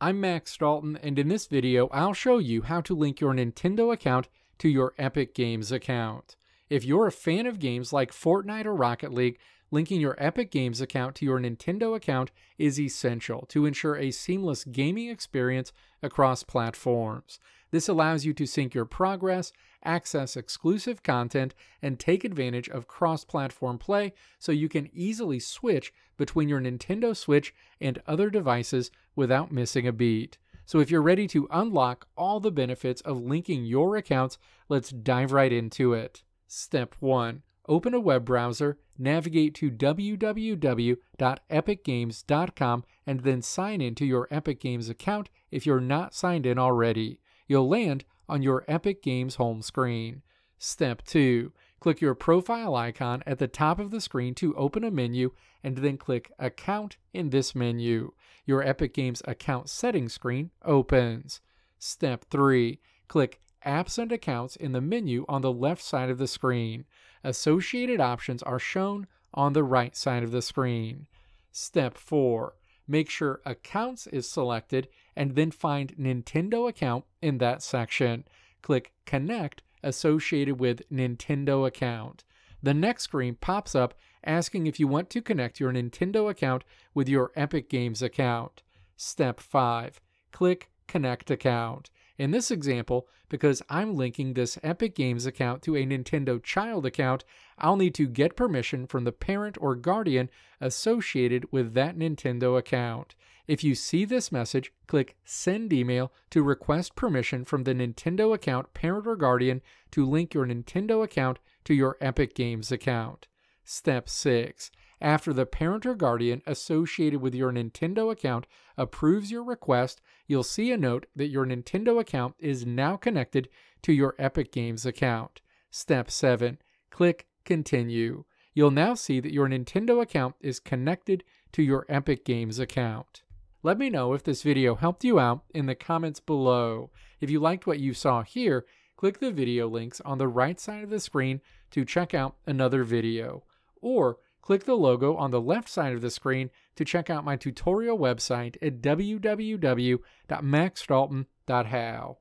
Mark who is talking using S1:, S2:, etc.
S1: I'm Max Dalton, and in this video, I'll show you how to link your Nintendo account to your Epic Games account. If you're a fan of games like Fortnite or Rocket League, linking your Epic Games account to your Nintendo account is essential to ensure a seamless gaming experience across platforms. This allows you to sync your progress, access exclusive content, and take advantage of cross-platform play so you can easily switch between your Nintendo Switch and other devices without missing a beat. So if you're ready to unlock all the benefits of linking your accounts, let's dive right into it. Step 1. Open a web browser, navigate to www.epicgames.com, and then sign in to your Epic Games account if you're not signed in already. You'll land on your Epic Games home screen. Step 2. Click your profile icon at the top of the screen to open a menu, and then click Account in this menu. Your Epic Games account settings screen opens. Step 3. Click Apps and Accounts in the menu on the left side of the screen. Associated options are shown on the right side of the screen. Step 4. Make sure Accounts is selected and then find Nintendo account in that section. Click Connect associated with Nintendo account. The next screen pops up asking if you want to connect your Nintendo account with your Epic Games account. Step 5. Click Connect Account. In this example, because I'm linking this Epic Games account to a Nintendo child account, I'll need to get permission from the parent or guardian associated with that Nintendo account. If you see this message, click Send Email to request permission from the Nintendo account parent or guardian to link your Nintendo account to your Epic Games account. Step 6. After the parent or guardian associated with your Nintendo account approves your request, you'll see a note that your Nintendo account is now connected to your Epic Games account. Step 7. Click Continue. You'll now see that your Nintendo account is connected to your Epic Games account. Let me know if this video helped you out in the comments below. If you liked what you saw here, click the video links on the right side of the screen to check out another video. Or click the logo on the left side of the screen to check out my tutorial website at www.maxdalton.how.